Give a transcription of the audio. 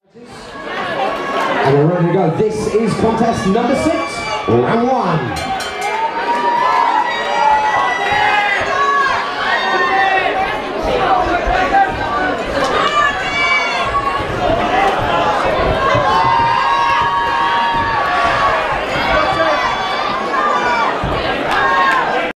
And we're ready to go. This is contest number 6, round 1.